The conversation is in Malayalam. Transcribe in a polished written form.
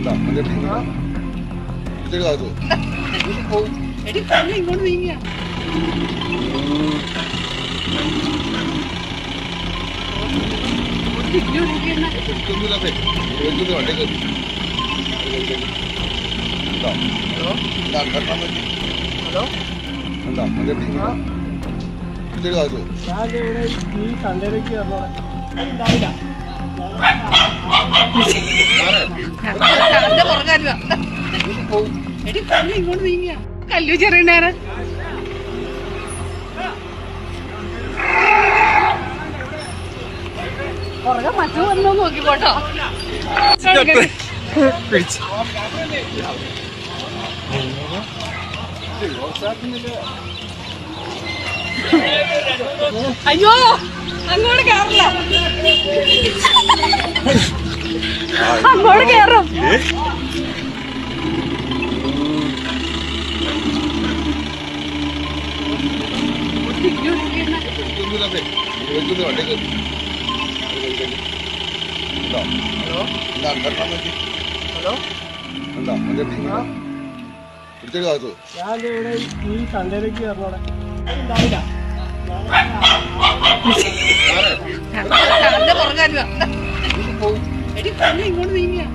ഇങ്ങോട്ട് നീങ്ങിയ ഇങ്ങോട്ട് നീങ്ങിയ കല്ലു ചെറിയ പുറകെ മറ്റു വന്നോ നോക്കിക്കോട്ടോ. അയ്യോ അങ്ങോട്ട് കേറില്ല, അങ്ങോട്ട് കേറും. ഈ സൺഡേയിലേക്ക് കയറണോടെ ഇങ്ങോട്ട് നീങ്ങിയ